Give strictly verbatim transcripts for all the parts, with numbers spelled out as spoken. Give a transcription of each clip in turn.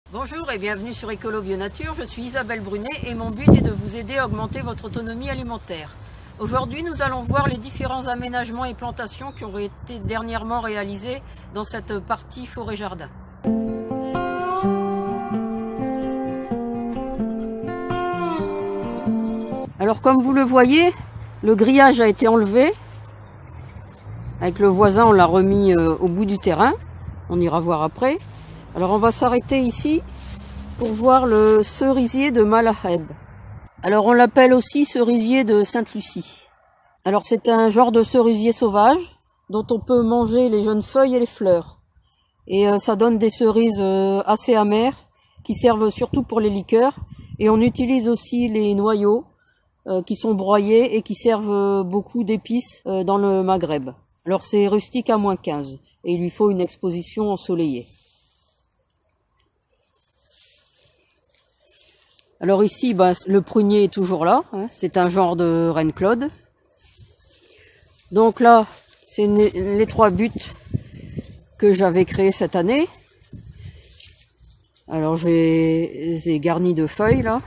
Bonjour et bienvenue sur Écolo Bio Nature, je suis Isabelle Brunet et mon but est de vous aider à augmenter votre autonomie alimentaire. Aujourd'hui nous allons voir les différents aménagements et plantations qui auraient été dernièrement réalisés dans cette partie forêt-jardin. Alors comme vous le voyez, le grillage a été enlevé. Avec le voisin on l'a remis au bout du terrain, on ira voir après. Alors on va s'arrêter ici pour voir le cerisier de Malaheb. Alors on l'appelle aussi cerisier de Sainte-Lucie. Alors c'est un genre de cerisier sauvage dont on peut manger les jeunes feuilles et les fleurs. Et euh, ça donne des cerises euh, assez amères qui servent surtout pour les liqueurs. Et on utilise aussi les noyaux euh, qui sont broyés et qui servent euh, beaucoup d'épices euh, dans le Maghreb. Alors c'est rustique à moins quinze et il lui faut une exposition ensoleillée. Alors ici, bah, le prunier est toujours là, hein, c'est un genre de Reine Claude. Donc là, c'est les trois buts que j'avais créés cette année. Alors je les ai garnis de feuilles là,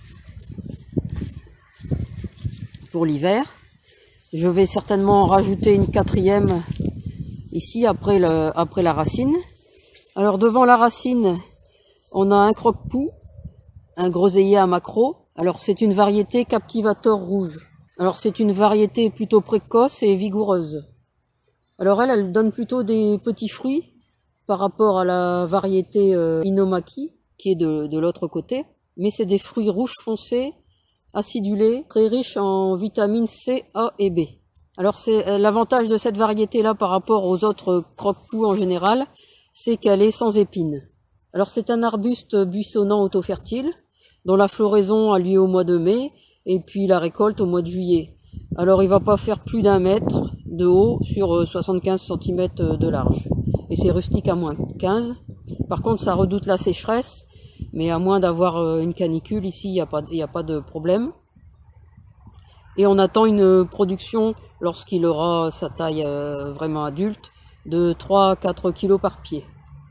pour l'hiver. Je vais certainement en rajouter une quatrième ici après, le, après la racine. Alors devant la racine, on a un croque-poux. Un groseillier à maquereau. Alors c'est une variété Captivator rouge. Alors c'est une variété plutôt précoce et vigoureuse. Alors elle, elle donne plutôt des petits fruits par rapport à la variété euh, Inomaki qui est de, de l'autre côté. Mais c'est des fruits rouges foncés, acidulés, très riches en vitamines C, A et B. Alors c'est euh, l'avantage de cette variété-là par rapport aux autres croque-poux en général, c'est qu'elle est sans épines. Alors c'est un arbuste buissonnant auto-fertile, dont la floraison a lieu au mois de mai, et puis la récolte au mois de juillet. Alors il va pas faire plus d'un mètre de haut sur soixante-quinze centimètres de large. Et c'est rustique à moins quinze. Par contre ça redoute la sécheresse, mais à moins d'avoir une canicule, ici il n'y a pas, il n'y a pas de problème. Et on attend une production, lorsqu'il aura sa taille vraiment adulte, de trois à quatre kilos par pied.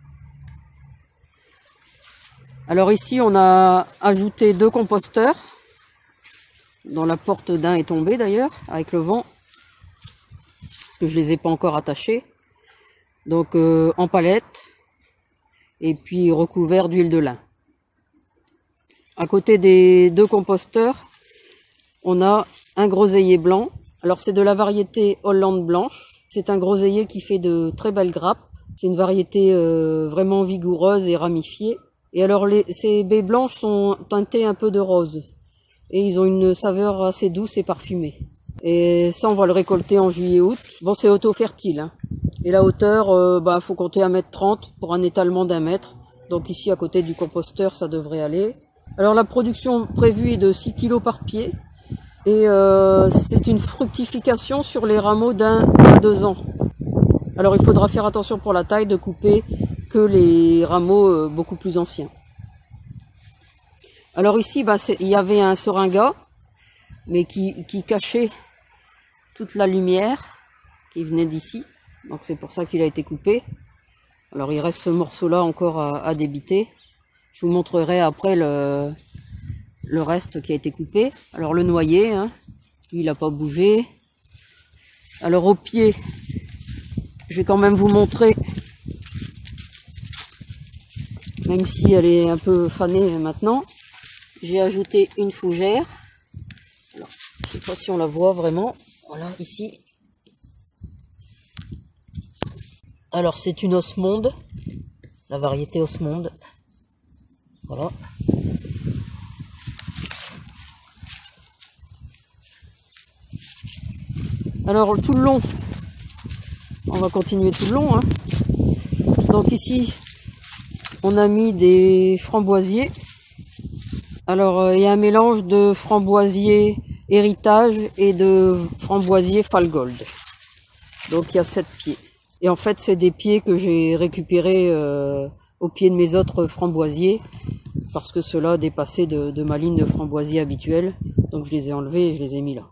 Alors ici on a ajouté deux composteurs, dont la porte d'un est tombée d'ailleurs avec le vent, parce que je les ai pas encore attachés. Donc euh, en palette, et puis recouvert d'huile de lin. À côté des deux composteurs, on a un groseillier blanc. Alors c'est de la variété Hollande blanche. C'est un groseillier qui fait de très belles grappes. C'est une variété euh, vraiment vigoureuse et ramifiée. Et alors les, ces baies blanches sont teintées un peu de rose. Et ils ont une saveur assez douce et parfumée. Et ça on va le récolter en juillet-août. Bon c'est auto-fertile. Hein. Et la hauteur, euh, bah, faut compter un mètre trente pour un étalement d'un mètre. Donc ici à côté du composteur ça devrait aller. Alors la production prévue est de six kilos par pied. Et euh, c'est une fructification sur les rameaux d'un à deux ans. Alors il faudra faire attention pour la taille de couper que les rameaux euh, beaucoup plus anciens. Alors ici, bah, il y avait un seringa, mais qui, qui cachait toute la lumière qui venait d'ici. Donc c'est pour ça qu'il a été coupé. Alors il reste ce morceau-là encore à, à débiter. Je vous montrerai après le, le reste qui a été coupé. Alors le noyer, hein, lui il n'a pas bougé. Alors au pied, je vais quand même vous montrer, même si elle est un peu fanée maintenant, j'ai ajouté une fougère. Alors, je ne sais pas si on la voit vraiment. Voilà, ici. Alors, c'est une osmonde, la variété osmonde. Voilà. Alors, tout le long, on va continuer tout le long. Hein. Donc ici, on a mis des framboisiers. Alors, euh, il y a un mélange de framboisier héritage et de framboisier Falgold. Donc, il y a sept pieds. Et en fait, c'est des pieds que j'ai récupérés euh, au pied de mes autres framboisiers, parce que ceux-là dépassaient de, de ma ligne de framboisier habituelle. Donc, je les ai enlevés et je les ai mis là.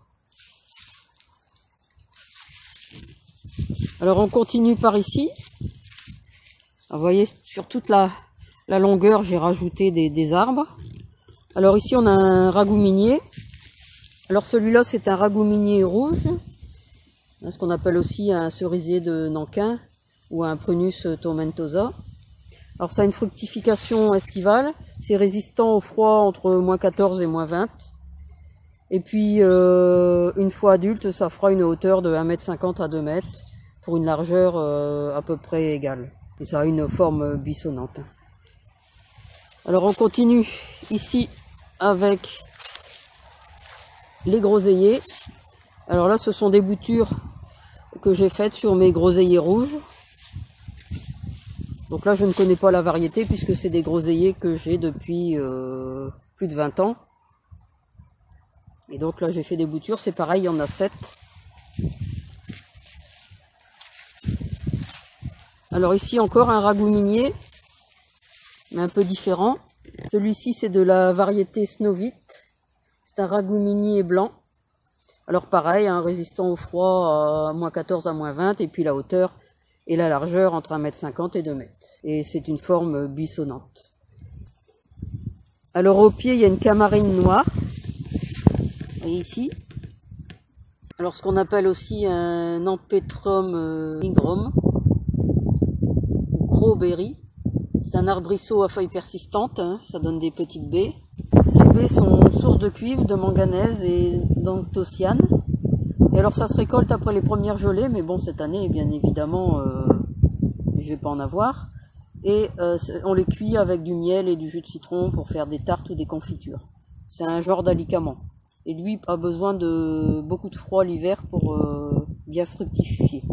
Alors, on continue par ici. Alors, vous voyez, sur toute la... la longueur, j'ai rajouté des, des arbres. Alors ici, on a un ragoût minier. Alors celui-là, c'est un ragoût minier rouge, ce qu'on appelle aussi un cerisier de Nankin ou un Prunus tomentosa. Alors ça a une fructification estivale, c'est résistant au froid entre moins quatorze et moins vingt. Et puis euh, une fois adulte, ça fera une hauteur de un mètre cinquante à deux mètres pour une largeur euh, à peu près égale. Et ça a une forme buissonnante. Alors on continue ici avec les groseilliers. Alors là, ce sont des boutures que j'ai faites sur mes groseilliers rouges. Donc là, je ne connais pas la variété puisque c'est des groseilliers que j'ai depuis euh, plus de vingt ans. Et donc là, j'ai fait des boutures. C'est pareil, il y en a sept. Alors ici, encore un ragoût minier, mais un peu différent. Celui-ci, c'est de la variété Snovit. C'est un ragoût minier blanc. Alors pareil, hein, résistant au froid à moins quatorze à moins vingt, et puis la hauteur et la largeur entre un mètre cinquante et deux mètres. Et c'est une forme buissonnante. Alors au pied, il y a une camarine noire. Vous voyez ici. Alors ce qu'on appelle aussi un Empetrum nigrum, ou crowberry. C'est un arbrisseau à feuilles persistantes, hein, ça donne des petites baies. Ces baies sont source de cuivre, de manganèse et d'anthocyanes. Et alors ça se récolte après les premières gelées, mais bon, cette année, bien évidemment, euh, je vais pas en avoir. Et euh, on les cuit avec du miel et du jus de citron pour faire des tartes ou des confitures. C'est un genre d'alicament. Et lui a besoin de beaucoup de froid l'hiver pour euh, bien fructifier.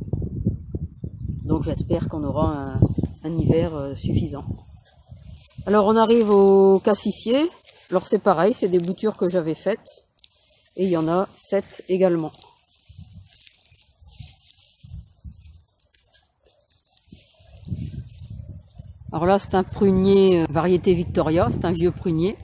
Donc j'espère qu'on aura un, un hiver euh, suffisant. Alors on arrive au cassissier. Alors c'est pareil, c'est des boutures que j'avais faites. Et il y en a sept également. Alors là c'est un prunier variété Victoria, c'est un vieux prunier.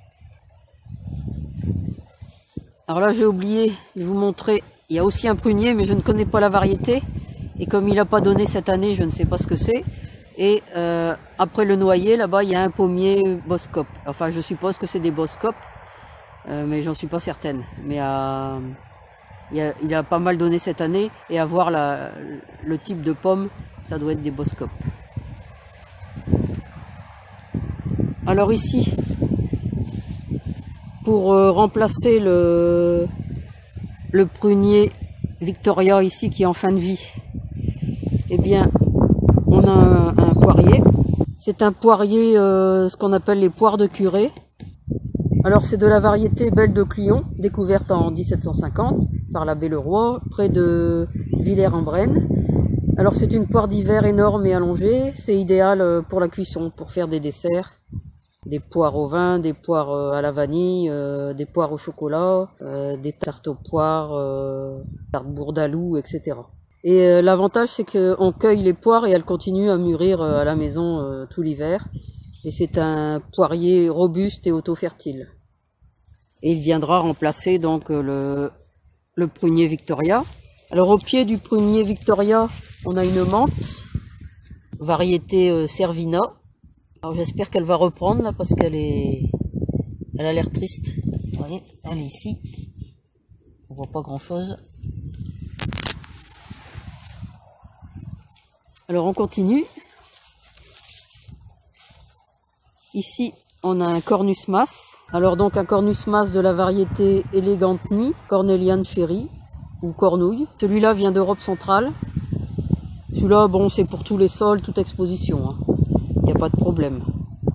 Alors là j'ai oublié de vous montrer, il y a aussi un prunier mais je ne connais pas la variété. Et comme il n'a pas donné cette année, je ne sais pas ce que c'est. Et euh, après le noyer, là-bas, il y a un pommier Boskop. Enfin, je suppose que c'est des Boskop, euh, mais j'en suis pas certaine. Mais euh, il, a, il a pas mal donné cette année, et à voir la, le type de pomme, ça doit être des Boskop. Alors ici, pour euh, remplacer le, le prunier Victoria ici qui est en fin de vie, eh bien, on a un, un poirier. C'est un poirier, euh, ce qu'on appelle les poires de curé. Alors c'est de la variété Belle de Clion, découverte en mille sept cent cinquante par l'abbé Leroy, près de Villers-en-Brenne. Alors c'est une poire d'hiver énorme et allongée, c'est idéal pour la cuisson, pour faire des desserts. Des poires au vin, des poires à la vanille, euh, des poires au chocolat, euh, des tartes aux poires, euh, tartes bourdaloue, et cetera. Et euh, l'avantage c'est qu'on cueille les poires et elles continuent à mûrir euh, à la maison euh, tout l'hiver. Et c'est un poirier robuste et auto-fertile. Et il viendra remplacer donc le, le prunier Victoria. Alors au pied du prunier Victoria, on a une menthe, variété euh, Servina. Alors j'espère qu'elle va reprendre là parce qu'elle est, elle a l'air triste. Vous voyez, elle est ici. On voit pas grand chose. Alors on continue. Ici on a un Cornus mas. Alors donc un Cornus mas de la variété Elegantni, Cornelian Ferry ou Cornouille. Celui-là vient d'Europe centrale. Celui-là, bon, c'est pour tous les sols, toute exposition, hein. Il n'y a pas de problème.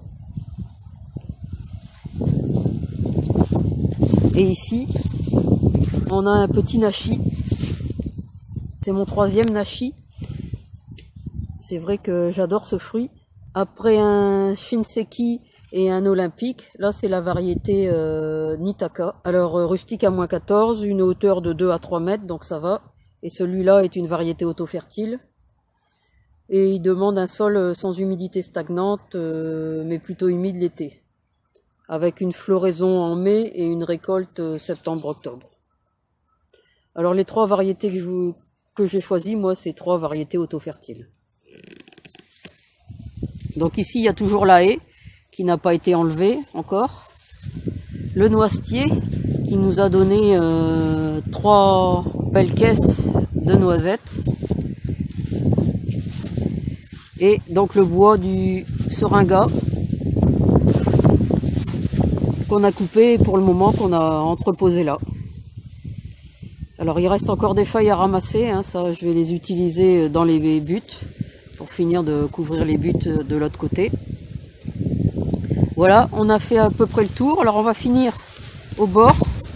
Et ici, on a un petit nashi. C'est mon troisième nashi. C'est vrai que j'adore ce fruit. Après un Shinseki et un olympique, là c'est la variété euh, Nitaka. Alors euh, rustique à moins quatorze, une hauteur de deux à trois mètres, donc ça va. Et celui-là est une variété auto-fertile. Et il demande un sol sans humidité stagnante, euh, mais plutôt humide l'été. Avec une floraison en mai et une récolte euh, septembre-octobre. Alors les trois variétés que je, que j'ai choisies, moi, c'est trois variétés auto-fertiles. Donc ici, il y a toujours la haie qui n'a pas été enlevée encore. Le noisetier qui nous a donné euh, trois belles caisses de noisettes. Et donc le bois du seringa qu'on a coupé pour le moment, qu'on a entreposé là. Alors il reste encore des feuilles à ramasser, hein, ça je vais les utiliser dans les buts pour finir de couvrir les buts de l'autre côté. Voilà, on a fait à peu près le tour. Alors on va finir au bord.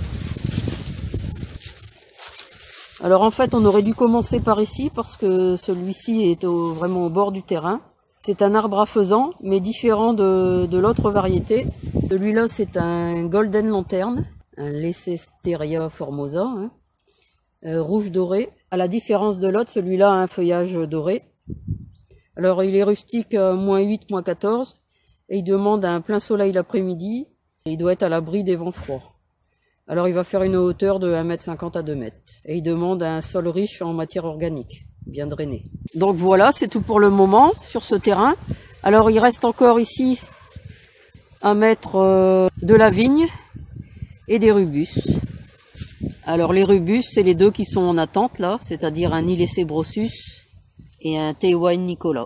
Alors en fait on aurait dû commencer par ici parce que celui-ci est au, vraiment au bord du terrain. C'est un arbre à faisan mais différent de, de l'autre variété. Celui-là c'est un golden lanterne, un Leicesteria formosa, hein, euh, rouge doré. À la différence de l'autre, celui-là a un feuillage doré. Alors il est rustique à moins huit, moins quatorze et il demande un plein soleil l'après-midi et il doit être à l'abri des vents froids. Alors il va faire une hauteur de un mètre cinquante à deux mètres. Et il demande un sol riche en matière organique, bien drainé. Donc voilà, c'est tout pour le moment sur ce terrain. Alors il reste encore ici à mettre euh, de la vigne et des rubus. Alors les rubus, c'est les deux qui sont en attente là, c'est-à-dire un Ilesé brossus et un Théoine Nicolas.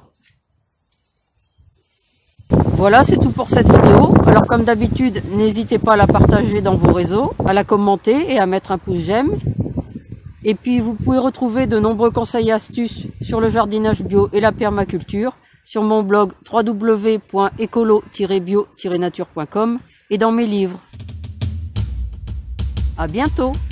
Voilà, c'est tout pour cette vidéo. Alors comme d'habitude, n'hésitez pas à la partager dans vos réseaux, à la commenter et à mettre un pouce j'aime. Et puis vous pouvez retrouver de nombreux conseils et astuces sur le jardinage bio et la permaculture sur mon blog w w w point écolo tiret bio tiret nature point com et dans mes livres. À bientôt!